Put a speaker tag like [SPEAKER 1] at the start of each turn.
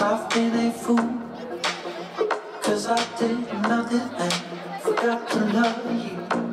[SPEAKER 1] I've been a fool, 'cause I did nothing and forgot to love you.